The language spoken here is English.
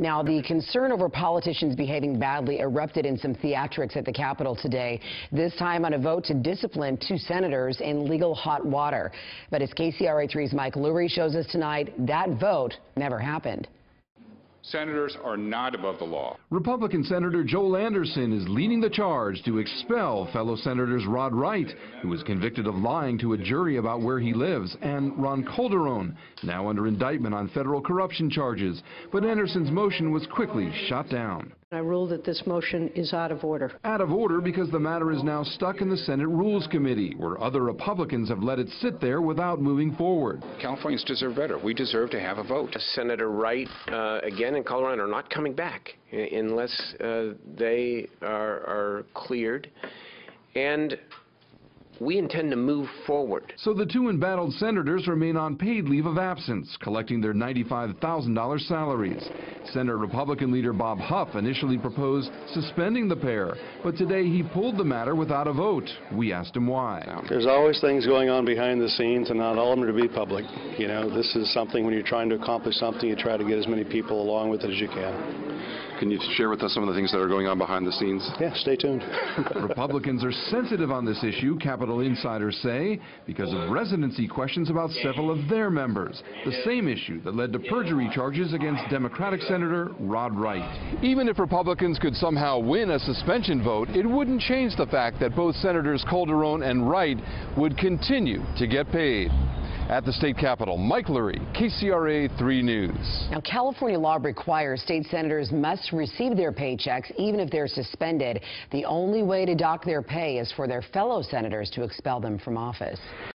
Now, the concern over politicians behaving badly erupted in some theatrics at the Capitol today, this time on a vote to discipline two senators in legal hot water. But as KCRA 3's Mike Lurie shows us tonight, that vote never happened. Senators are not above the law. Republican Senator Joel Anderson is leading the charge to expel fellow Senators Rod Wright, who was convicted of lying to a jury about where he lives, and Ron Calderon, now under indictment on federal corruption charges. But Anderson's motion was quickly shot down. I rule that this motion is out of order. Out of order because the matter is now stuck in the Senate Rules Committee, where other Republicans have let it sit there without moving forward. Californians deserve better. We deserve to have a vote. Senator Wright, again, and Calderon are not coming back unless they are cleared. And we intend to move forward. So the two embattled senators remain on paid leave of absence, collecting their $95,000 salaries. Senate Republican leader Bob Huff initially proposed suspending the pair, but today he pulled the matter without a vote. We asked him why. There's always things going on behind the scenes, and not all of them are to be public. You know, this is something when you're trying to accomplish something, you try to get as many people along with it as you can. Can you share with us some of the things that are going on behind the scenes? Yeah, stay tuned. Republicans are sensitive on this issue, Capitol insiders say, because of residency questions about several of their members, the same issue that led to perjury charges against Democratic Senator Rod Wright. Even if Republicans could somehow win a suspension vote, it wouldn't change the fact that both Senators Calderon and Wright would continue to get paid. At the state capitol, Mike Lurie, KCRA 3 News. Now, California law requires state senators must receive their paychecks even if they're suspended. The only way to dock their pay is for their fellow senators to expel them from office.